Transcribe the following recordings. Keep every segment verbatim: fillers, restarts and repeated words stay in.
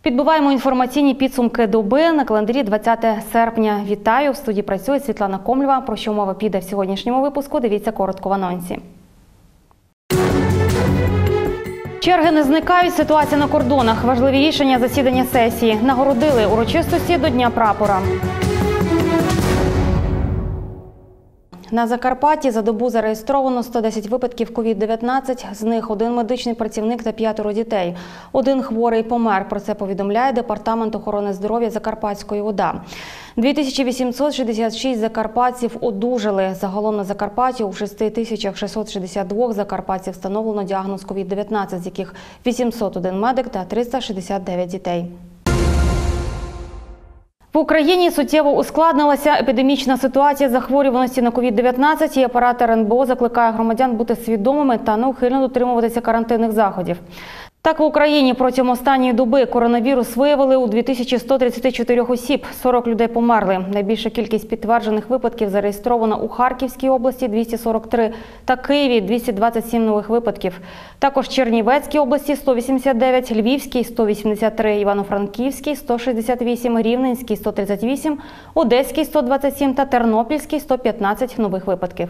Підбиваємо інформаційні підсумки доби на календарі двадцяте серпня. Вітаю! В студії працює Світлана Комлєва. Про що мова піде в сьогоднішньому випуску, дивіться коротко в анонсі. Черги не зникають, ситуація на кордонах. Важливі рішення засідання сесії. Нагородили урочистості до Дня прапора. На Закарпатті за добу зареєстровано сто десять випадків ковід дев'ятнадцять, з них один медичний працівник та п'ятеро дітей. Один хворий помер. Про це повідомляє Департамент охорони здоров'я Закарпатської ОДА. дві тисячі вісімсот шістдесят шість закарпатців одужали. Загалом на Закарпатті у шести тисячах шістсот шістдесят двох закарпатців встановлено діагноз ковід дев'ятнадцять, з яких вісімсот один медик та триста шістдесят дев'ять дітей. В Україні суттєво ускладнилася епідемічна ситуація захворюваності на ковід дев'ятнадцять, і апарат ер ен бе о закликає громадян бути свідомими та неухильно дотримуватися карантинних заходів. Так, в Україні протягом останньої доби коронавірус виявили у дві тисячі сто тридцять чотири осіб, сорок людей померли. Найбільша кількість підтверджених випадків зареєстрована у Харківській області – двісті сорок три та Києві – двісті двадцять сім нових випадків. Також в Чернівецькій області – сто вісімдесят дев'ять, Львівській – сто вісімдесят три, Івано-Франківській – сто шістдесят вісім, Рівненській – сто тридцять вісім, Одеській – сто двадцять сім та Тернопільській – сто п'ятнадцять нових випадків.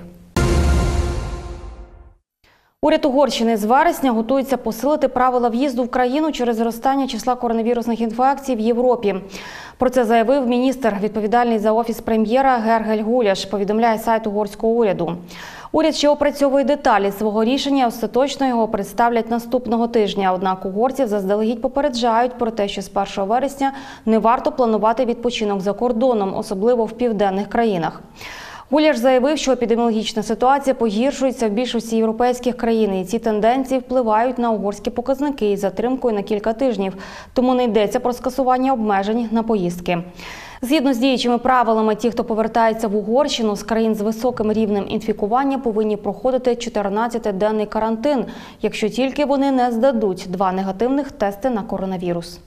Уряд Угорщини з вересня готується посилити правила в'їзду в країну через зростання числа коронавірусних інфекцій в Європі. Про це заявив міністр, відповідальний за офіс прем'єра Гергель Гуляш, повідомляє сайт угорського уряду. Уряд ще опрацьовує деталі свого рішення, остаточно його представлять наступного тижня. Однак угорців заздалегідь попереджають про те, що з першого вересня не варто планувати відпочинок за кордоном, особливо в південних країнах. Гуляш заявив, що епідеміологічна ситуація погіршується в більшості європейських країн, і ці тенденції впливають на угорські показники із затримкою на кілька тижнів, тому не йдеться про скасування обмежень на поїздки. Згідно з діючими правилами, ті, хто повертається в Угорщину з країн з високим рівнем інфікування, повинні проходити чотирнадцятиденний карантин, якщо тільки вони не здадуть два негативних тести на коронавірус.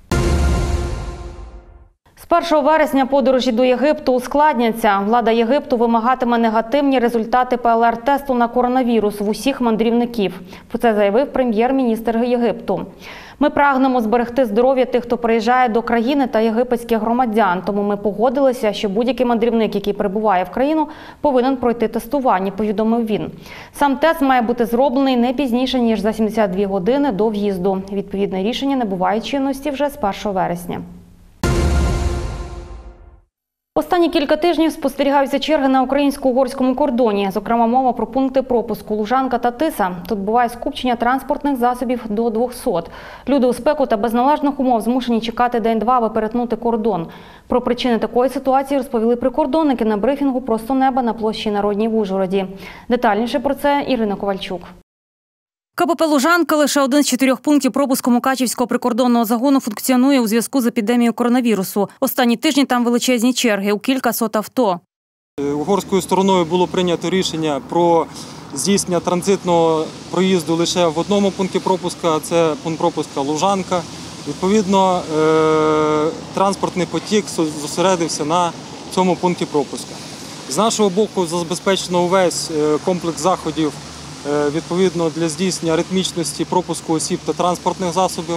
З першого вересня подорожі до Єгипту ускладняться. Влада Єгипту вимагатиме негативні результати пе ел ар-тесту на коронавірус в усіх мандрівників. Про це заявив прем'єр-міністр Єгипту. Ми прагнемо зберегти здоров'я тих, хто приїжджає до країни, та єгипетських громадян. Тому ми погодилися, що будь-який мандрівник, який прибуває в країну, повинен пройти тестування, повідомив він. Сам тест має бути зроблений не пізніше, ніж за сімдесят дві години до в'їзду. Відповідне рішення набуває чинності вже з першого вересня. Останні кілька тижнів спостерігаються черги на українсько-угорському кордоні. Зокрема, мова про пункти пропуску Лужанка та Тиса. Тут буває скупчення транспортних засобів до двохсот. Люди у спеку та без належних умов змушені чекати день-два, аби перетнути кордон. Про причини такої ситуації розповіли прикордонники на брифінгу «Просто неба» на площі Народній в Ужгороді. Детальніше про це Ірина Ковальчук. ка пе пе «Лужанка» – лише один з чотирьох пунктів пропуску Мукачівського прикордонного загону функціонує у зв'язку з епідемією коронавірусу. Останні тижні там величезні черги – у кілька сот авто. Угорською стороною було прийнято рішення про здійснення транзитного проїзду лише в одному пункті пропуску – це пункт пропуску «Лужанка». Відповідно, транспортний потік зосередився на цьому пункті пропуску. З нашого боку забезпечено увесь комплекс заходів відповідно для здійснення ритмічності пропуску осіб та транспортних засобів.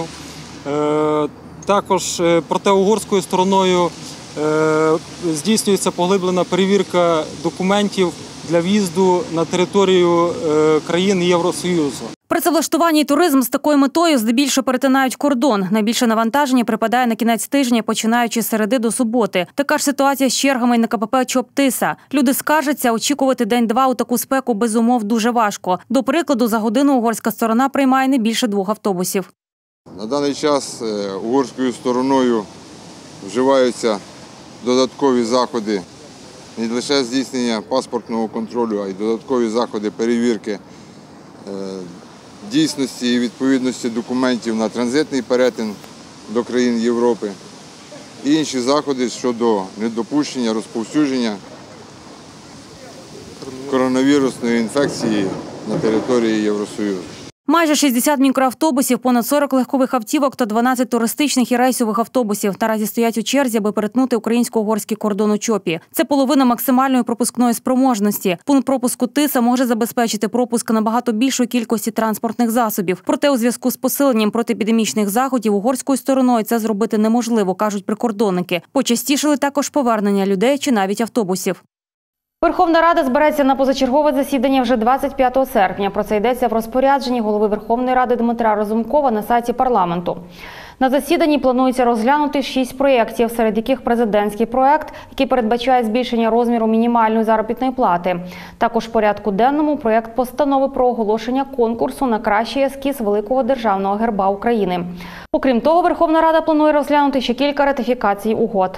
Також протиугорською стороною здійснюється поглиблена перевірка документів для в'їзду на територію країн Євросоюзу. Працевлаштування і туризм з такою метою здебільшого перетинають кордон. Найбільше навантаження припадає на кінець тижня, починаючи з середи до суботи. Така ж ситуація з чергами й на ка пе пе «Чоп-Тиса». Люди скаржаться, очікувати день-два у таку спеку без умов дуже важко. До прикладу, за годину угорська сторона приймає не більше двох автобусів. На даний час угорською стороною вживаються додаткові заходи не лише здійснення паспортного контролю, а й додаткові заходи перевірки дійсності і відповідності документів на транзитний перетин до країн Європи і інші заходи щодо недопущення розповсюдження коронавірусної інфекції на території Євросоюзу. Майже шістдесят мікроавтобусів, понад сорок легкових автівок та дванадцять туристичних і рейсових автобусів наразі стоять у черзі, аби перетнути українсько-угорський кордон у Чопі. Це половина максимальної пропускної спроможності. Пункт пропуску Тиса може забезпечити пропуск набагато більшої кількості транспортних засобів. Проте у зв'язку з посиленням протиепідемічних заходів угорською стороною це зробити неможливо, кажуть прикордонники. Почастішили також повернення людей чи навіть автобусів. Верховна Рада збереться на позачергове засідання вже двадцять п'ятого серпня. Про це йдеться в розпорядженні голови Верховної Ради Дмитра Разумкова на сайті парламенту. На засіданні планується розглянути шість проєктів, серед яких президентський проєкт, який передбачає збільшення розміру мінімальної заробітної плати. Також в порядку денному проєкт постанови про оголошення конкурсу на кращий ескіз великого державного герба України. Окрім того, Верховна Рада планує розглянути ще кілька ратифікацій угод.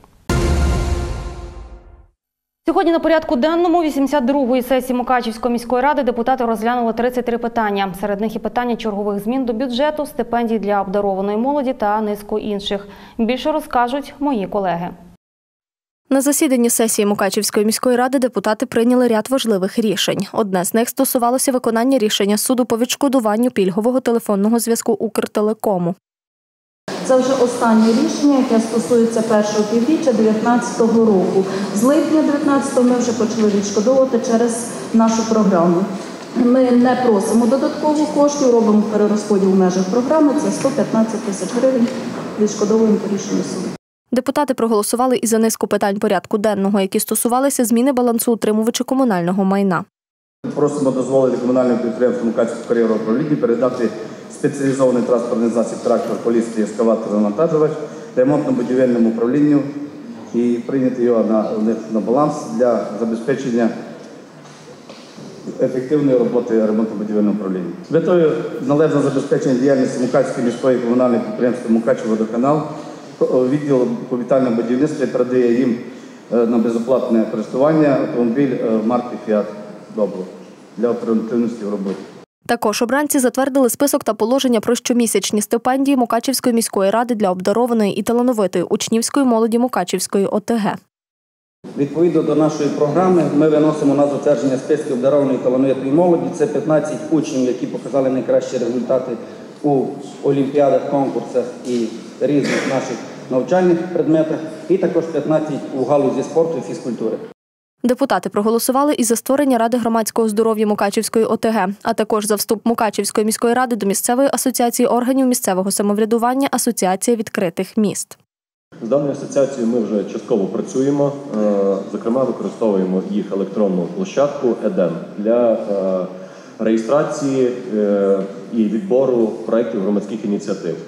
Сьогодні на порядку денному вісімдесят другої сесії Мукачівської міської ради депутати розглянули тридцять три питання. Серед них і питання чергових змін до бюджету, стипендій для обдарованої молоді та низку інших. Більше розкажуть мої колеги. На засіданні сесії Мукачівської міської ради депутати прийняли ряд важливих рішень. Одне з них стосувалося виконання рішення суду по відшкодуванню пільгового телефонного зв'язку Укртелекому. Це вже останнє рішення, яке стосується першого півріччя дві тисячі дев'ятнадцятого року. З липня дві тисячі дев'ятнадцятого ми вже почали відшкодовувати через нашу програму. Ми не просимо додаткових коштів, робимо перерозподіл в межах програми. Це сто п'ятнадцять тисяч гривень відшкодовуємо по рішенню суду. Депутати проголосували і за низку питань порядку денного, які стосувалися зміни балансу утримувача комунального майна. Просимо дозволити комунальному підприємству Мукачівського кар'єрного управління передати спеціалізований транспортний засіб трактор, полістий, ескаватор, завантажувач ремонтно-будівельному управлінню і прийняти його на, на баланс для забезпечення ефективної роботи ремонтно-будівельного управління. З метою належного забезпечення діяльності Мукачівської міської комунальної підприємства «Мукачівводоканал» відділ капітального будівництва передає їм на безоплатне користування автомобіль марки «Фіат Добро» для оперативності в роботі. Також обранці затвердили список та положення про щомісячні стипендії Мукачівської міської ради для обдарованої і талановитої учнівської молоді Мукачівської ОТГ. Відповідно до нашої програми ми виносимо на затвердження списків обдарованої і талановитої молоді. Це п'ятнадцять учнів, які показали найкращі результати у олімпіадах, конкурсах і різних наших навчальних предметах, і також п'ятнадцять у галузі спорту і фізкультури. Депутати проголосували і за створення Ради громадського здоров'я Мукачівської ОТГ, а також за вступ Мукачівської міської ради до місцевої асоціації органів місцевого самоврядування «Асоціація відкритих міст». З даною асоціацією ми вже частково працюємо, зокрема використовуємо їх електронну площадку «Едем» для реєстрації і відбору проєктів громадських ініціатив.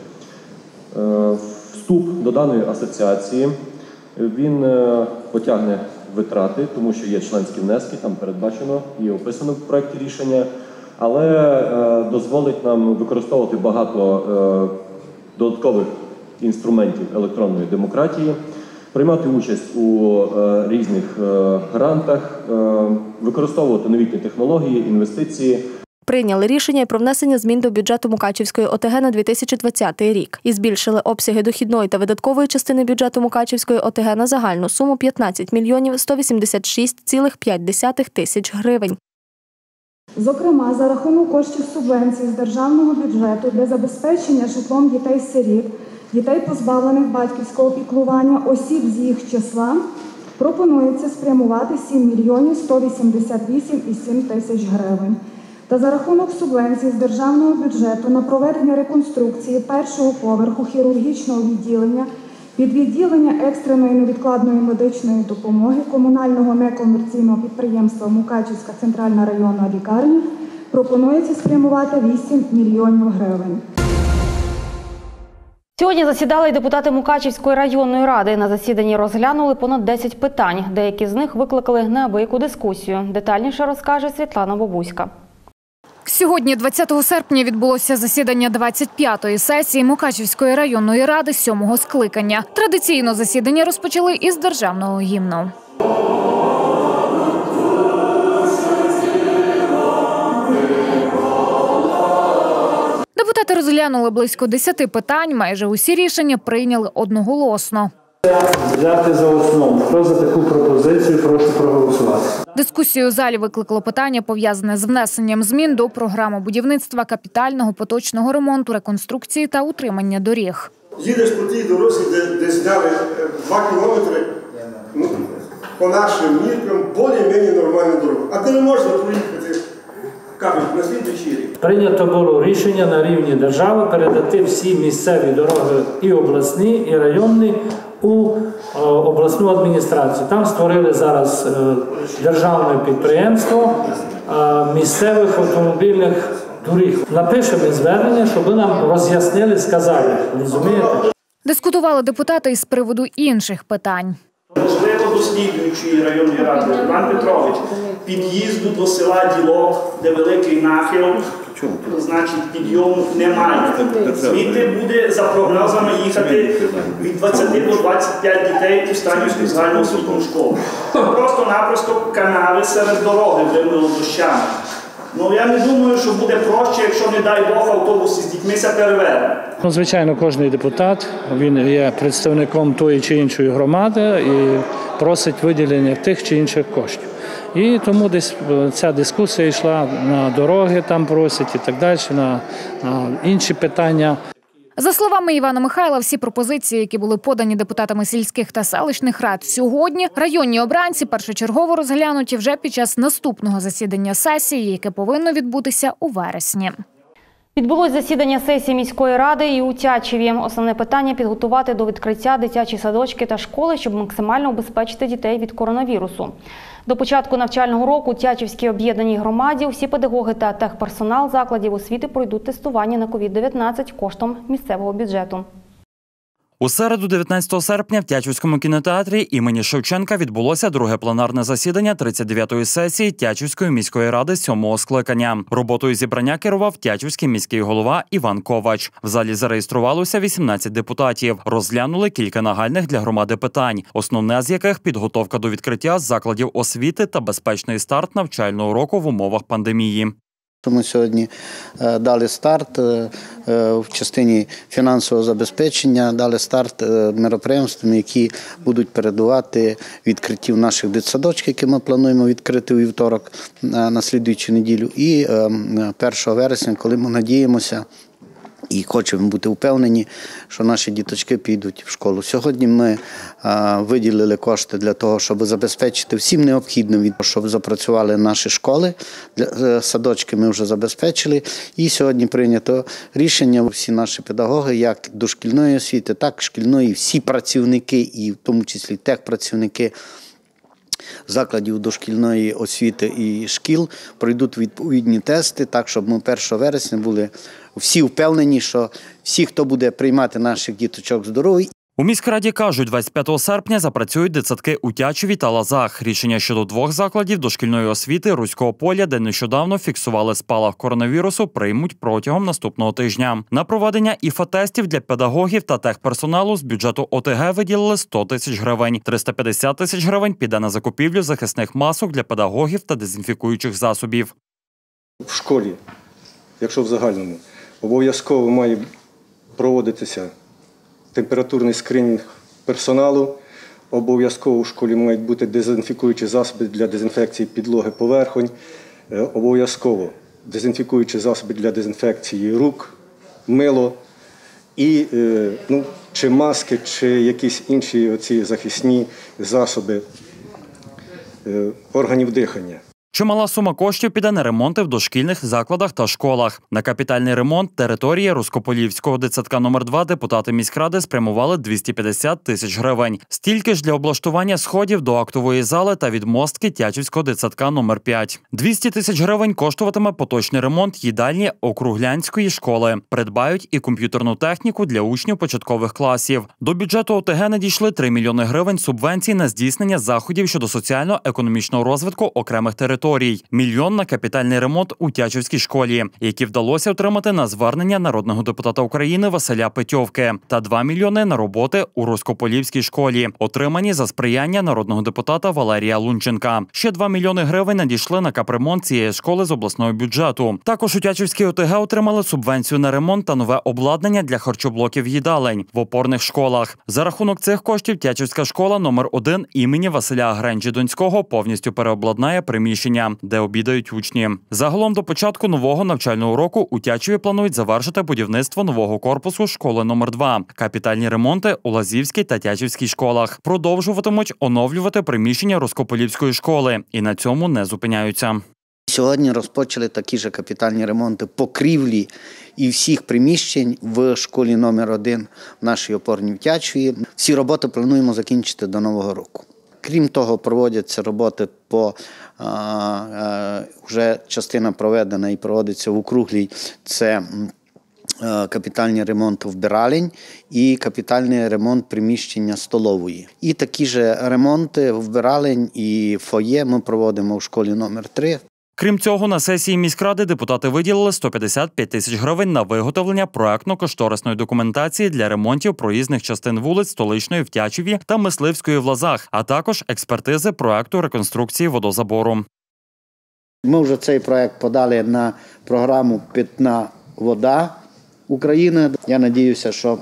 Вступ до даної асоціації, він потягне витрати, тому що є членські внески, там передбачено і описано в проєкті рішення, але е, дозволить нам використовувати багато е, додаткових інструментів електронної демократії, приймати участь у е, різних е, грантах, е, використовувати новітні технології, інвестиції. Прийняли рішення і про внесення змін до бюджету Мукачівської ОТГ на дві тисячі двадцятий рік і збільшили обсяги дохідної та видаткової частини бюджету Мукачівської ОТГ на загальну суму п'ятнадцять мільйонів сто вісімдесят шість цілих п'ять десятих тисяч гривень. Зокрема, за рахунок коштів субвенцій з державного бюджету для забезпечення житлом дітей-сиріт, дітей, позбавлених батьківського піклування, осіб з їх числа, пропонується спрямувати сім мільйонів сто вісімдесят вісім цілих сім тисяч гривень. Та за рахунок субвенцій з державного бюджету на проведення реконструкції першого поверху хірургічного відділення під відділення екстреної невідкладної медичної допомоги комунального некомерційного підприємства Мукачівська центральна районна лікарня пропонується спрямувати вісім мільйонів гривень. Сьогодні засідали й депутати Мукачівської районної ради. На засіданні розглянули понад десять питань. Деякі з них викликали неабияку дискусію. Детальніше розкаже Світлана Бобуська. Сьогодні, двадцятого серпня, відбулося засідання двадцять п'ятої сесії Мукачівської районної ради сьомого скликання. Традиційно засідання розпочали із державного гімну. Депутати розглянули близько десяти питань, майже усі рішення прийняли одноголосно. Взяти за основу. Хто за таку пропозицію, прошу проголосувати. Дискусію у залі викликало питання, пов'язане з внесенням змін до програми будівництва капітального поточного ремонту, реконструкції та утримання доріг. Їдеш по тій дорозі, де, де зняли два кілометри, ну, по нашим міркам, більш-менш нормальну дорогу. А де не можна проїхати, кажуть, на слідуючий рік. Прийнято було рішення на рівні держави передати всі місцеві дороги, і обласні, і районні, у обласну адміністрацію. Там створили зараз державне підприємство місцевих автомобільних доріг. Напишемо звернення, щоб нам роз'яснили, сказали. Розумієте? Дискутували депутати із приводу інших питань. Можливо, до слідуючої районної ради, Іван Петрович, під'їзду до села Ділок, де великий нахил, значить підйому немає. Звідти буде за прогнозами їхати від двадцяти до двадцяти п'яти дітей у Станівську загальноосвітню школу. Просто-напросто канави серед дороги вимило дощами. Ну, я не думаю, що буде проще, якщо, не дай Бог, автобус із дітьми ся переверне. Ну, звичайно, кожен депутат, він є представником тої чи іншої громади і просить виділення тих чи інших коштів. І тому десь ця дискусія йшла на дороги, там просять і так далі, на, на інші питання. За словами Івана Михайла, всі пропозиції, які були подані депутатами сільських та селищних рад сьогодні, районні обранці першочергово розглянуті вже під час наступного засідання сесії, яке повинно відбутися у вересні. Відбулось засідання сесії міської ради і у Тячеві. Основне питання – підготувати до відкриття дитячі садочки та школи, щоб максимально убезпечити дітей від коронавірусу. До початку навчального року у Тячівській об'єднаній громаді усі педагоги та техперсонал закладів освіти пройдуть тестування на ковід дев'ятнадцять коштом місцевого бюджету. У середу, дев'ятнадцятого серпня, в Тячівському кінотеатрі імені Шевченка відбулося друге пленарне засідання тридцять дев'ятої сесії Тячівської міської ради сьомого скликання. Роботою зібрання керував Тячівський міський голова Іван Ковач. В залі зареєструвалося вісімнадцять депутатів. Розглянули кілька нагальних для громади питань, основне з яких – підготовка до відкриття закладів освіти та безпечний старт навчального року в умовах пандемії. Ми сьогодні дали старт в частині фінансового забезпечення, дали старт мероприємствам, які будуть передувати відкриттів наших дитсадочків, які ми плануємо відкрити у вівторок на слідуючу неділю, і першого вересня, коли ми надіємося і хочемо бути впевнені, що наші діточки підуть в школу. Сьогодні ми а, виділили кошти для того, щоб забезпечити всім необхідним, щоб запрацювали наші школи. Для, садочки ми вже забезпечили. І сьогодні прийнято рішення, всі наші педагоги, як дошкільної освіти, так і шкільної, всі працівники, і в тому числі техпрацівники закладів дошкільної освіти і шкіл пройдуть відповідні тести, так, щоб ми першого вересня були всі впевнені, що всі, хто буде приймати наших діточок, здорові. У міськраді кажуть, двадцять п'ятого серпня запрацюють дитсадки у Тячеві та Лазах. Рішення щодо двох закладів дошкільної освіти Руського поля, де нещодавно фіксували спалах коронавірусу, приймуть протягом наступного тижня. На проведення ІФА-тестів для педагогів та техперсоналу з бюджету ОТГ виділили сто тисяч гривень. триста п'ятдесят тисяч гривень піде на закупівлю захисних масок для педагогів та дезінфікуючих засобів. В школі, якщо в загальному, обов'язково має проводитися температурний скринінг персоналу, обов'язково в школі мають бути дезінфікуючі засоби для дезінфекції підлоги, поверхонь, обов'язково дезінфікуючі засоби для дезінфекції рук, мило і ну, чи маски, чи якісь інші оці захисні засоби органів дихання. Чимала сума коштів піде на ремонти в дошкільних закладах та школах. На капітальний ремонт території Руськополівського дитсадка номер два депутати міськради спрямували двісті п'ятдесят тисяч гривень. Стільки ж для облаштування сходів до актової зали та відмостки Тячівського дитсадка номер п'ять. двісті тисяч гривень коштуватиме поточний ремонт їдальні Округлянської школи. Придбають і комп'ютерну техніку для учнів початкових класів. До бюджету ОТГ надійшли три мільйони гривень субвенцій на здійснення заходів щодо соціально-економічного розвитку окремих територій. територій, мільйон на капітальний ремонт у Тячівській школі, які вдалося отримати на звернення народного депутата України Василя Петьовки, та два мільйони на роботи у Руськополівській школі, отримані за сприяння народного депутата Валерія Лунченка. Ще два мільйони гривень надійшли на капремонт цієї школи з обласного бюджету. Також у Тячівській ОТГ отримали субвенцію на ремонт та нове обладнання для харчоблоків їдалень в опорних школах. За рахунок цих коштів Тячівська школа номер один імені Василя Гренджі-Донського повністю переобладнає приміщення, де обідають учні. Загалом до початку нового навчального року у Тячеві планують завершити будівництво нового корпусу школи номер два, капітальні ремонти у Лазівській та Тячівській школах. Продовжуватимуть оновлювати приміщення Руськополівської школи і на цьому не зупиняються. Сьогодні розпочали такі ж капітальні ремонти покрівлі і всіх приміщень в школі номер один в нашій опорній в Тячеві. Всі роботи плануємо закінчити до Нового року. Крім того, проводяться роботи по, а, а, вже частина проведена і проводиться в Округлій, це а, капітальний ремонт вбиралень і капітальний ремонт приміщення столової. І такі ж ремонти вбиралень і фоє ми проводимо в школі номер три. Крім цього, на сесії міськради депутати виділили сто п'ятдесят п'ять тисяч гривень на виготовлення проектно-кошторисної документації для ремонтів проїзних частин вулиць Столичної в Тячеві та Мисливської в Лозах, а також експертизи проекту реконструкції водозабору. Ми вже цей проект подали на програму «Питна вода України». Я сподіваюся, що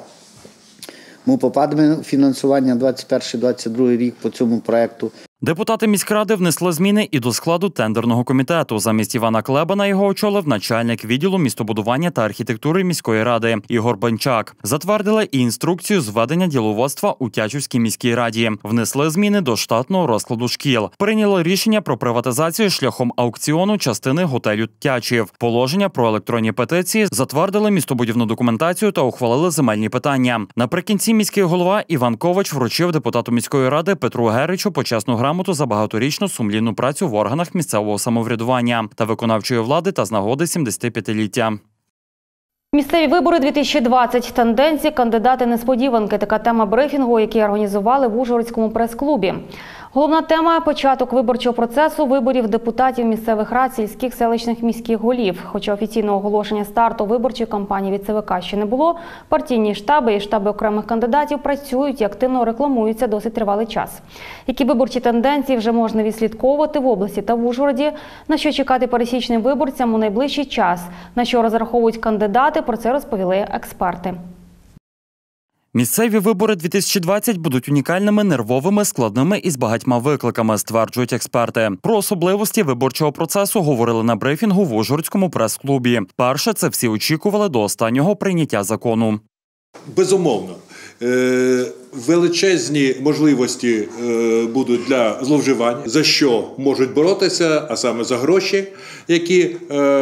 ми попадемо в фінансування двадцять перший двадцять другий рік по цьому проекту. Депутати міськради внесли зміни і до складу тендерного комітету. Замість Івана Клебана його очолив начальник відділу містобудування та архітектури міської ради Ігор Бенчак. Затвердили і інструкцію з ведення діловодства у Тячівській міській раді. Внесли зміни до штатного розкладу шкіл. Прийняли рішення про приватизацію шляхом аукціону частини готелю Тячів. Положення про електронні петиції, затвердили містобудівну документацію та ухвалили земельні питання. Наприкінці міський голова Іван Ковач вручив депутату міської ради Петру Геричу почесну грамоту за багаторічну сумлінну працю в органах місцевого самоврядування та виконавчої влади та з нагоди сімдесятип'ятиліття. Місцеві вибори дві тисячі двадцять. Тенденції, кандидати, несподіванки. Така тема брифінгу, який організували в Ужгородському прес-клубі. Головна тема – початок виборчого процесу виборів депутатів місцевих рад, сільських, селищних, міських голів. Хоча офіційного оголошення старту виборчої кампанії від ЦВК ще не було, партійні штаби і штаби окремих кандидатів працюють і активно рекламуються досить тривалий час. Які виборчі тенденції вже можна відслідковувати в області та в Ужгороді, на що чекати пересічним виборцям у найближчий час, на що розраховують кандидати, про це розповіли експерти. Місцеві вибори дві тисячі двадцять будуть унікальними, нервовими, складними і з багатьма викликами, стверджують експерти. Про особливості виборчого процесу говорили на брифінгу в Ужгородському прес-клубі. Перше, це всі очікували до останнього прийняття закону. Безумовно, величезні можливості будуть для зловживань, за що можуть боротися, а саме за гроші, які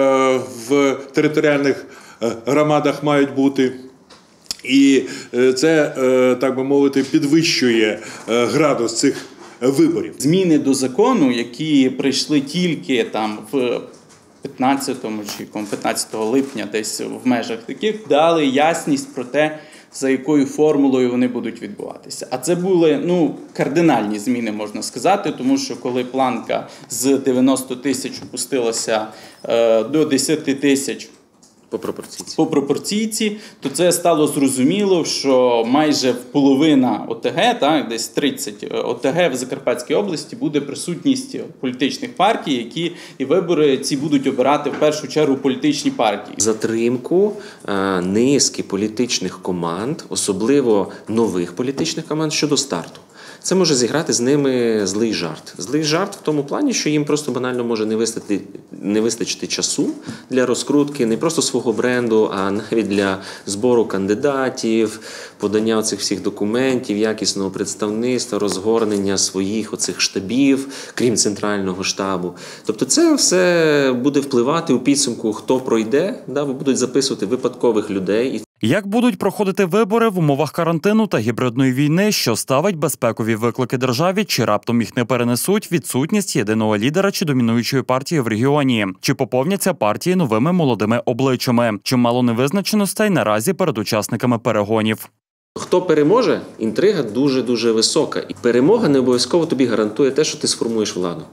в територіальних громадах мають бути. І це, так би мовити, підвищує градус цих виборів. Зміни до закону, які прийшли тільки там в п'ятнадцятому чи п'ятнадцятого липня, десь в межах таких, дали ясність про те, за якою формулою вони будуть відбуватися. А це були, ну, кардинальні зміни, можна сказати, тому що коли планка з дев'яноста тисяч опустилася е, до десяти тисяч, По пропорційці. По пропорційці, то це стало зрозуміло, що майже половина ОТГ, так, десь тридцять ОТГ в Закарпатській області буде присутність політичних партій, які і вибори ці будуть обирати в першу чергу політичні партії. Затримку е, низки політичних команд, особливо нових політичних команд щодо старту. Це може зіграти з ними злий жарт. Злий жарт в тому плані, що їм просто банально може не вистачити, не вистачити часу для розкрутки не просто свого бренду, а навіть для збору кандидатів, подання оцих всіх документів, якісного представництва, розгорнення своїх оцих штабів, крім центрального штабу. Тобто це все буде впливати у підсумку, хто пройде, да, будуть записувати випадкових людей. Як будуть проходити вибори в умовах карантину та гібридної війни, що ставить безпекові виклики державі, чи раптом їх не перенесуть відсутність єдиного лідера чи домінуючої партії в регіоні? Чи поповняться партії новими молодими обличчями? Чимало невизначеностей наразі перед учасниками перегонів. Хто переможе, інтрига дуже-дуже висока. І перемога не обов'язково тобі гарантує те, що ти сформуєш владу.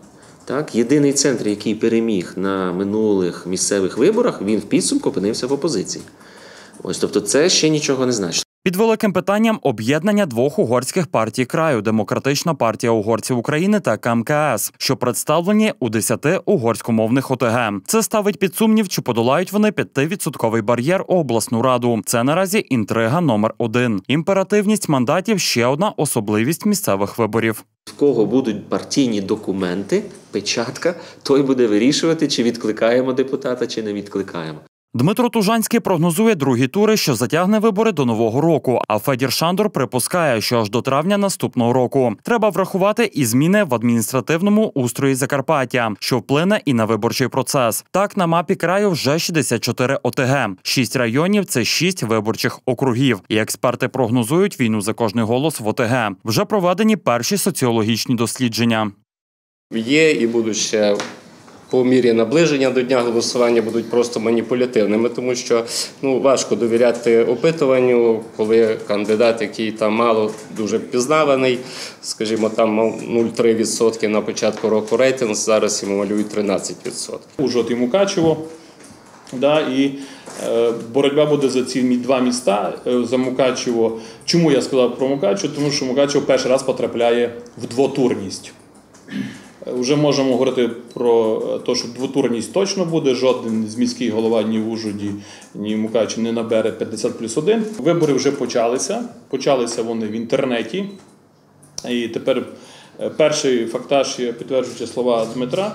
Так? Єдиний центр, який переміг на минулих місцевих виборах, він в підсумку опинився в опозиції. Ось, тобто це ще нічого не значить. Під великим питанням об'єднання двох угорських партій краю – Демократична партія угорців України та К М К С, що представлені у десяти угорськомовних О Те Ге. Це ставить під сумнів, чи подолають вони п'ятивідсотковий бар'єр у обласну раду. Це наразі інтрига номер один. Імперативність мандатів – ще одна особливість місцевих виборів. В кого будуть партійні документи, печатка, той буде вирішувати, чи відкликаємо депутата, чи не відкликаємо. Дмитро Тужанський прогнозує другі тури, що затягне вибори до Нового року, а Федір Шандор припускає, що аж до травня наступного року. Треба врахувати і зміни в адміністративному устрої Закарпаття, що вплине і на виборчий процес. Так, на мапі краю вже шістдесят чотири О Те Ге. Шість районів – це шість виборчих округів. І експерти прогнозують війну за кожний голос в О Те Ге. Вже проведені перші соціологічні дослідження. Є і будуть ще по мірі наближення до дня голосування будуть просто маніпулятивними, тому що ну, важко довіряти опитуванню, коли кандидат, який там мало дуже впізнаваний, скажімо, там мав нуль цілих три десятих відсотка на початку року рейтинг, зараз йому малюють тринадцять відсотків. Ужгород і Мукачево, да, і е, боротьба буде за ці два міста, е, за Мукачево. Чому я сказав про Мукачево? Тому що Мукачево перший раз потрапляє в двотурність. Вже можемо говорити про те, що двотурність точно буде. Жоден з міських голова ні в Ужгороді, ні в Мукачеві не набере п'ятдесят плюс один. Вибори вже почалися. Почалися вони в інтернеті. І тепер перший фактаж, підтверджуючи слова Дмитра,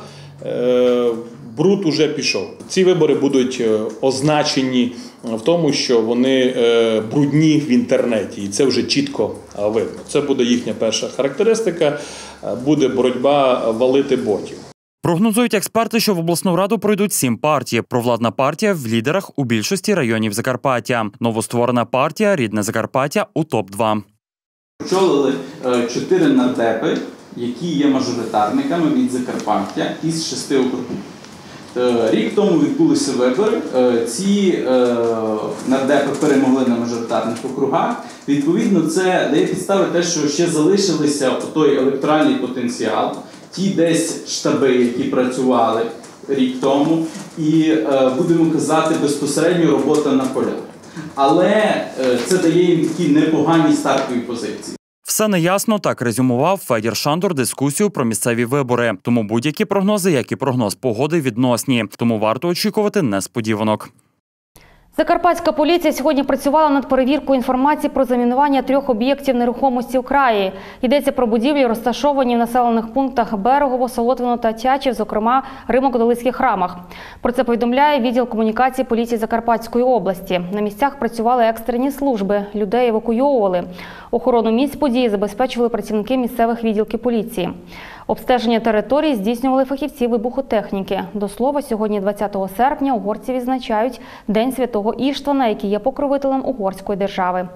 бруд уже пішов. Ці вибори будуть означені в тому, що вони брудні в інтернеті. І це вже чітко видно. Це буде їхня перша характеристика. Буде боротьба валити ботів. Прогнозують експерти, що в обласну раду пройдуть сім партій. Провладна партія в лідерах у більшості районів Закарпаття. Новостворена партія «Рідне Закарпаття» у топ два. Очолили чотири нардепи, які є мажоритарниками від Закарпаття із шести округів. Рік тому відбулися вибори, ці нардепи перемогли на мажоритарних округах. Відповідно, це дає підстави те, що ще залишилися той електоральний потенціал, ті десь штаби, які працювали рік тому, і, будемо казати, безпосередньо робота на полях. Але це дає їм такі непогані стартові позиції. Все неясно, так резюмував Федір Шандор дискусію про місцеві вибори. Тому будь-які прогнози, як і прогноз погоди, відносні. Тому варто очікувати несподіванок. Закарпатська поліція сьогодні працювала над перевіркою інформації про замінування трьох об'єктів нерухомості в краї. Йдеться про будівлі, розташовані в населених пунктах Берегово, Солотвино та Тячів, зокрема Римо-католицьких храмах. Про це повідомляє відділ комунікації поліції Закарпатської області. На місцях працювали екстрені служби, людей евакуйовували. Охорону місць події забезпечували працівники місцевих відділків поліції. Обстеження території здійснювали фахівці вибухотехніки. До слова, сьогодні, двадцятого серпня, угорці відзначають День Святого Іштвана, який є покровителем угорської держави.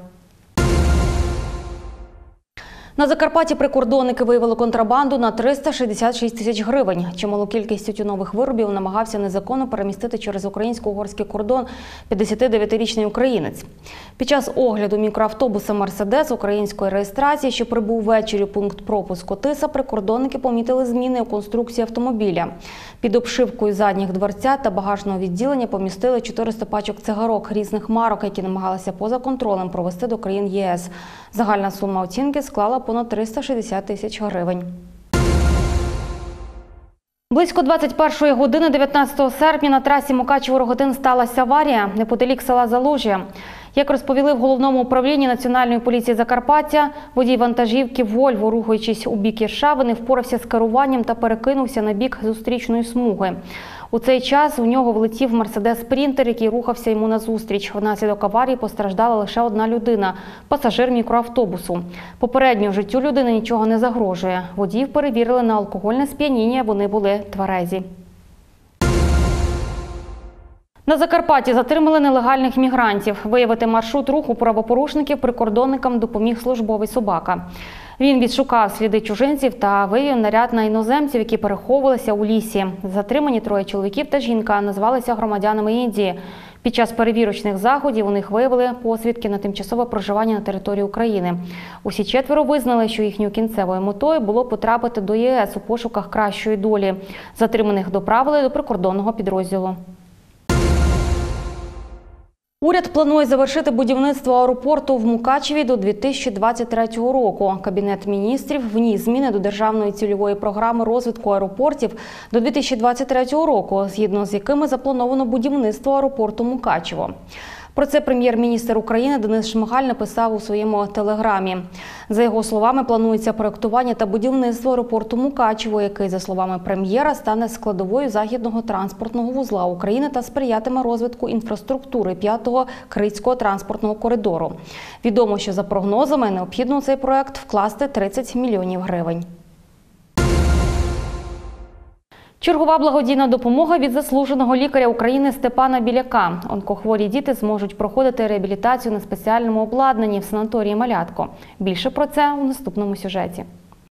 На Закарпатті прикордонники виявили контрабанду на триста шістдесят шість тисяч гривень. Чималу кількість тютюнових виробів намагався незаконно перемістити через українсько-угорський кордон п'ятдесятидевятирічний українець. Під час огляду мікроавтобуса «Мерседес» української реєстрації, що прибув ввечері у пункт пропуску Тиса, прикордонники помітили зміни у конструкції автомобіля. Під обшивкою задніх дверцят та багажного відділення помістили чотириста пачок цигарок різних марок, які намагалися поза контролем провести до країн Є С. Загальна сума оцінки склала понад триста шістдесят тисяч гривень. Близько двадцять першої години дев'ятнадцятого серпня на трасі Мукачево-Рогатин сталася аварія неподалік села Залужжя. Як розповіли в Головному управлінні Національної поліції Закарпаття, водій вантажівки «Вольво», рухаючись у бік Іршави, не впорався з керуванням та перекинувся на бік зустрічної смуги. У цей час у нього влетів «Мерседес-Спрінтер», який рухався йому назустріч. Внаслідок аварії постраждала лише одна людина – пасажир мікроавтобусу. Попередньо життю людини нічого не загрожує. Водіїв перевірили на алкогольне сп'яніння, вони були тверезі. На Закарпатті затримали нелегальних мігрантів. Виявити маршрут руху правопорушників прикордонникам допоміг службовий собака. Він відшукав сліди чужинців та вивів наряд на іноземців, які переховувалися у лісі. Затримані троє чоловіків та жінка назвалися громадянами Індії. Під час перевірочних заходів у них виявили посвідки на тимчасове проживання на території України. Усі четверо визнали, що їхньою кінцевою метою було потрапити до ЄС у пошуках кращої долі. Затриманих доправили до прикордонного підрозділу. Уряд планує завершити будівництво аеропорту в Мукачеві до дві тисячі двадцять третього року. Кабінет міністрів вніс зміни до Державної цільової програми розвитку аеропортів до дві тисячі двадцять третього року, згідно з якими заплановано будівництво аеропорту Мукачево. Про це прем'єр-міністр України Денис Шмигаль написав у своєму телеграмі. За його словами, планується проєктування та будівництво аеропорту Мукачево, який, за словами прем'єра, стане складовою західного транспортного вузла України та сприятиме розвитку інфраструктури п'ятого Критського транспортного коридору. Відомо, що за прогнозами необхідно у цей проєкт вкласти тридцять мільйонів гривень. Чергова благодійна допомога від заслуженого лікаря України Степана Біляка. Онкохворі діти зможуть проходити реабілітацію на спеціальному обладнанні в санаторії «Малятко». Більше про це у наступному сюжеті.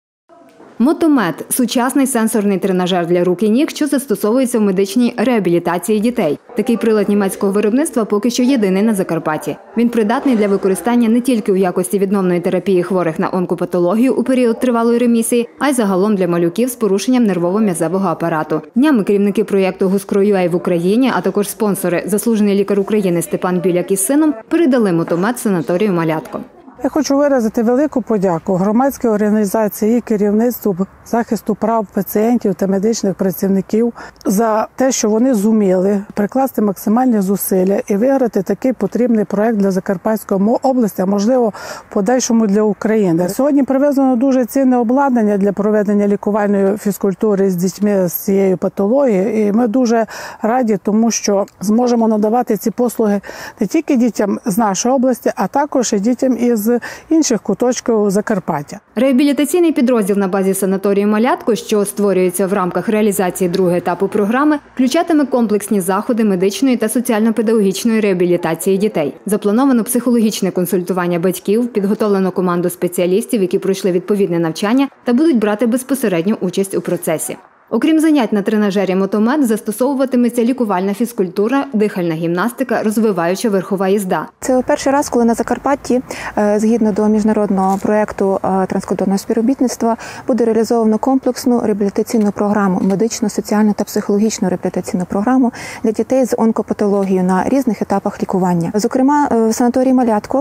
Мотомед – сучасний сенсорний тренажер для рук і ніг, що застосовується в медичній реабілітації дітей. Такий прилад німецького виробництва поки що єдиний на Закарпатті. Він придатний для використання не тільки у якості відновної терапії хворих на онкопатологію у період тривалої ремісії, а й загалом для малюків з порушенням нервово-м'язевого апарату. Днями керівники проєкту «Гускро.ю а» в Україні, а також спонсори, заслужений лікар України Степан Біляк із сином, передали мотомед санаторію «Малятко». Я хочу виразити велику подяку громадській організації і керівництву захисту прав пацієнтів та медичних працівників за те, що вони зуміли прикласти максимальні зусилля і виграти такий потрібний проект для Закарпатської області, а можливо, в подальшому для України. Сьогодні привезено дуже цінне обладнання для проведення лікувальної фізкультури з дітьми з цією патологією, і ми дуже раді, тому що зможемо надавати ці послуги не тільки дітям з нашої області, а також і дітям із з інших куточків Закарпаття. Реабілітаційний підрозділ на базі санаторії «Малятко», що створюється в рамках реалізації другого етапу програми, включатиме комплексні заходи медичної та соціально-педагогічної реабілітації дітей. Заплановано психологічне консультування батьків, підготовлено команду спеціалістів, які пройшли відповідне навчання та будуть брати безпосередню участь у процесі. Окрім занять на тренажері «Мотомед», застосовуватиметься лікувальна фізкультура, дихальна гімнастика, розвиваюча верхова їзда. Це перший раз, коли на Закарпатті, згідно до міжнародного проєкту транскордонного співробітництва, буде реалізовано комплексну реабілітаційну програму, медичну, соціальну та психологічну реабілітаційну програму для дітей з онкопатологією на різних етапах лікування. Зокрема, в санаторії «Малятко»,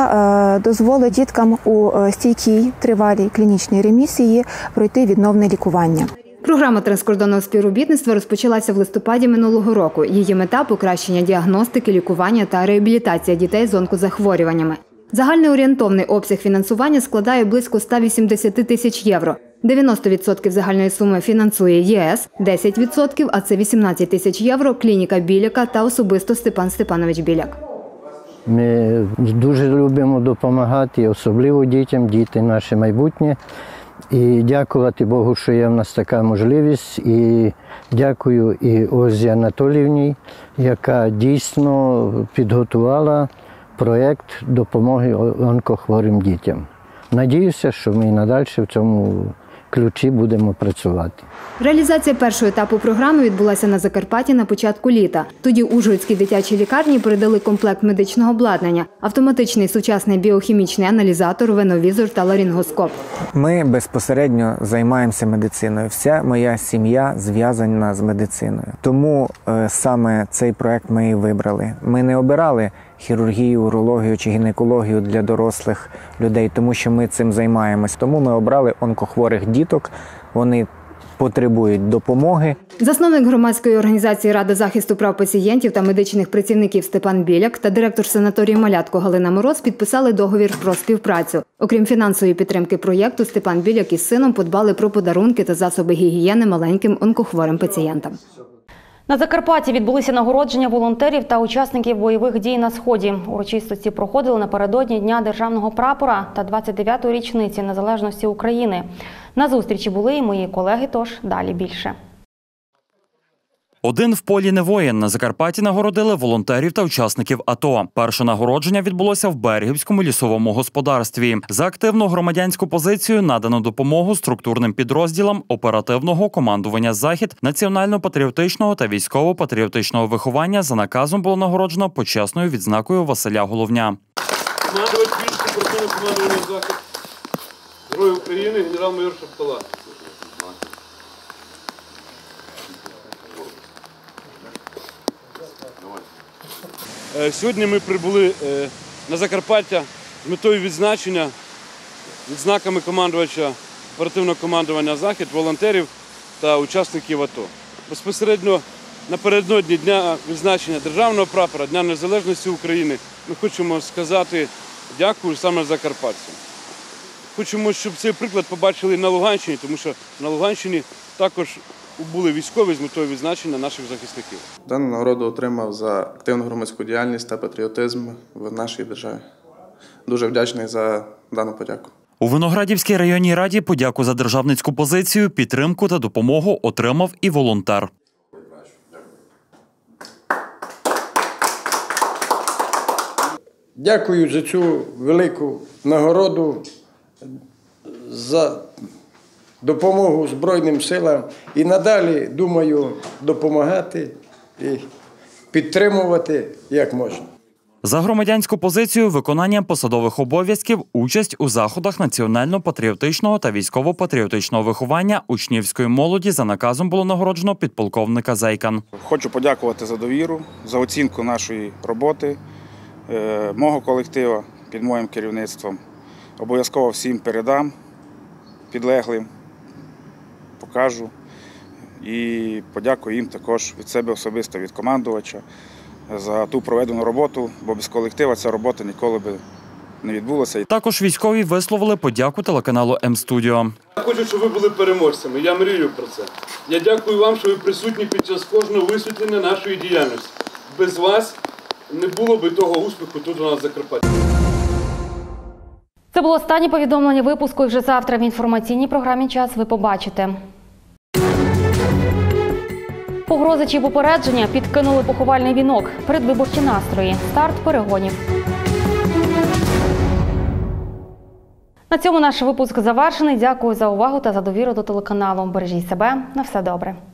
яка дозволить діткам у стійкій, тривалій клінічній ремісії пройти відновне лікування. Програма транскордонного співробітництва розпочалася в листопаді минулого року. Її мета – покращення діагностики, лікування та реабілітація дітей з онкозахворюваннями. Загальний орієнтовний обсяг фінансування складає близько ста вісімдесяти тисяч євро. дев'яносто відсотків загальної суми фінансує ЄС, десять відсотків, а це вісімнадцять тисяч євро, клініка Біляка та особисто Степан Степанович Біляк. Ми дуже любимо допомагати, особливо дітям, діти – наше майбутнє. І дякувати Богу, що є в нас така можливість. І дякую і Ользі Анатоліївні, яка дійсно підготувала проєкт допомоги онкохворим дітям. Надіюся, що ми і надалі в цьому ключі будемо працювати. Реалізація першого етапу програми відбулася на Закарпатті на початку літа. Тоді Ужгородській дитячій лікарні передали комплект медичного обладнання – автоматичний сучасний біохімічний аналізатор, веновізор та ларингоскоп. Ми безпосередньо займаємося медициною. Вся моя сім'я зв'язана з медициною. Тому е, саме цей проект ми і вибрали. Ми не обирали хірургію, урологію чи гінекологію для дорослих людей, тому що ми цим займаємось. Тому ми обрали онкохворих діток, вони потребують допомоги. Засновник громадської організації «Рада захисту прав пацієнтів та медичних працівників» Степан Біляк та директор санаторію «Малятко» Галина Мороз підписали договір про співпрацю. Окрім фінансової підтримки проєкту, Степан Біляк із сином подбали про подарунки та засоби гігієни маленьким онкохворим пацієнтам. На Закарпатті відбулися нагородження волонтерів та учасників бойових дій на Сході. Урочистості проходили напередодні Дня державного прапора та двадцять дев'ятої річниці незалежності України. На зустрічі були і мої колеги, тож далі більше. Один в полі не воїн. На Закарпатті нагородили волонтерів та учасників АТО. Перше нагородження відбулося в Берегівському лісовому господарстві. За активну громадянську позицію надано допомогу структурним підрозділам оперативного командування «Захід», національно-патріотичного та військово-патріотичного виховання за наказом було нагороджено почесною відзнакою Василя Головня. Командувач військ оперативного командування «Захід», Герой України, генерал-майор Шаптала. Сьогодні ми прибули на Закарпаття з метою відзначення відзнаками командувача оперативного командування «Захід», волонтерів та учасників АТО. Безпосередньо напередодні дня відзначення державного прапора, Дня Незалежності України, ми хочемо сказати дякую саме закарпатцям. Хочемо, щоб цей приклад побачили на Луганщині, тому що на Луганщині також були військові з метою відзначення наших захисників. Дану нагороду отримав за активну громадську діяльність та патріотизм в нашій державі. Дуже вдячний за дану подяку. У Виноградівській районній раді подяку за державницьку позицію, підтримку та допомогу отримав і волонтер. Дякую за цю велику нагороду, за допомогу Збройним силам і надалі, думаю, допомагати і підтримувати як можна. За громадянську позицію, виконання посадових обов'язків, участь у заходах національно-патріотичного та військово-патріотичного виховання учнівської молоді за наказом було нагороджено підполковника Зайкан. Хочу подякувати за довіру, за оцінку нашої роботи, мого колективу під моїм керівництвом. Обов'язково всім передам підлеглим, покажу і подякую їм також від себе особисто, від командувача за ту проведену роботу, бо без колектива ця робота ніколи б не відбулася. Також військові висловили подяку телеканалу М-студіо. Я хочу, щоб ви були переможцями, я мрію про це. Я дякую вам, що ви присутні під час кожного висвітлення нашої діяльності. Без вас не було б того успіху тут у нас в Закарпатті. Це було останнє повідомлення випуску, і вже завтра в інформаційній програмі «Час» ви побачите. Погрози чи попередження підкинули поховальний вінок. Передвиборчі настрої. Старт перегонів. На цьому наш випуск завершений. Дякую за увагу та за довіру до телеканалу. Бережіть себе. На все добре.